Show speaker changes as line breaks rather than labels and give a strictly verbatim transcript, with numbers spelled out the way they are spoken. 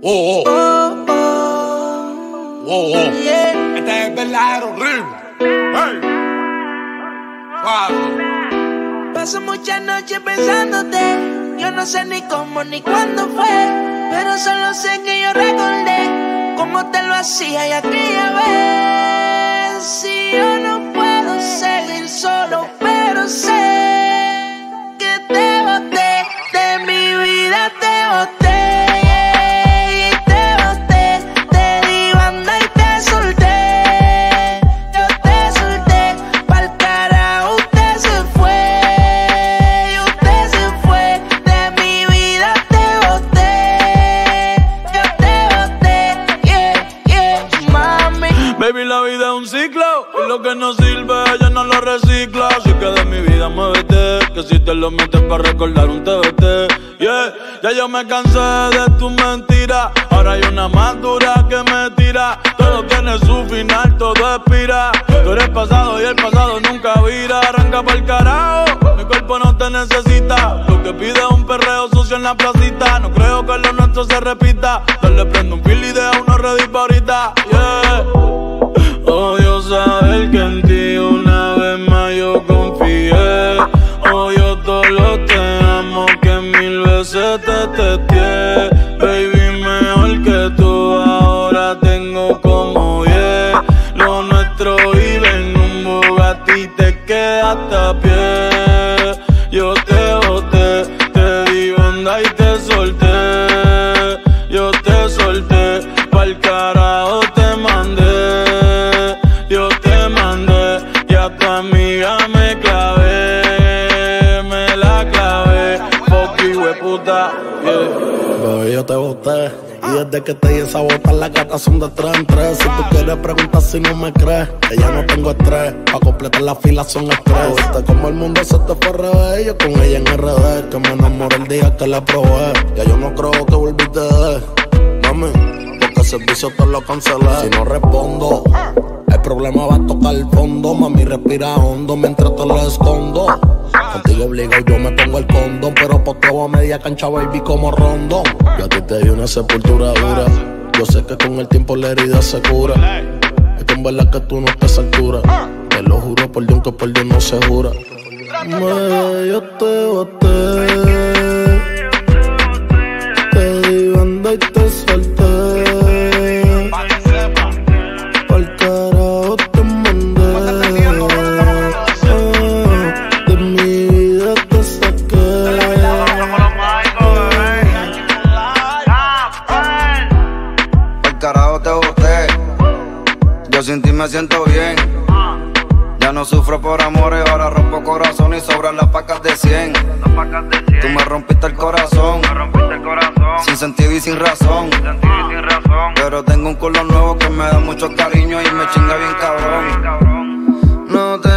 Oh, oh.
Oh, oh.
Oh, oh.
Yeah.
Este es el verdadero ritmo. Hey. Wow.
Paso muchas noches pensándote. Yo no sé ni cómo ni cuándo fue, pero solo sé que yo recordé cómo te lo hacía y aquella vez. Si yo no puedo seguir solo, pero sé que te boté, de mi vida te boté.
Baby, la vida es un ciclo y lo que no sirve ya no lo recicla. Así que de mi vida muévete, que si te lo metes para recordar un T B T. Yeah, ya yo me cansé de tus mentiras. Ahora hay una más dura que me tira. Todo tiene su final, todo expira. Tú eres pasado y el pasado nunca vira. Arranca pa'l carajo, mi cuerpo no te necesita. Lo que pide es un perreo sucio en la placita. No creo que lo nuestro se repita. Dale, prendo un fil y deja uno ready pa' ahorita. Yeah. Odio saber que en ti una vez más yo confié. Odio todo lo te amo que mil veces te testé. Baby, mejor que tú ahora tengo como diez. Lo nuestro vive en un Bugatti y te quedaste a pie. Yo te boté, te di banda y te solté. Yo te solté, pa'l carajo te mandé. Yo te mandé y a tu amiga me clavé, me la clavé, fuck hueputa, yeah.
Bebé, yo te boté y desde que te di esa bota las gatas son de tres en tres. Si tú quieres preguntar si no me crees, que ya no tengo estrés, pa' completar la fila son estrés. Viste como el mundo se te fue al revés, yo con ella en R D, que me enamoré el día que la probé. Ya yo no creo que volviste de, mami, porque el servicio te lo cancelé. Si no respondo, el problema va a tocar el fondo. Mami, respira hondo mientras te lo escondo. Contigo obligado yo me pongo el condón, pero posteo a media cancha, baby, como rondón. Yo a ti te di una sepultura dura. Yo sé que con el tiempo la herida se cura. Es que en verdad que tú no estás a esa altura. Te lo juro por Dios que por Dios no se jura. Bebé, yo te boté, te di banda y te solté.
Sin ti me siento bien. Ya no sufro por amores, ahora rompo corazón y sobran las pacas de cien. Tú me rompiste el corazón, sin sentido y sin razón. Pero tengo un culo nuevo que me da mucho cariño y me chinga bien cabrón. No te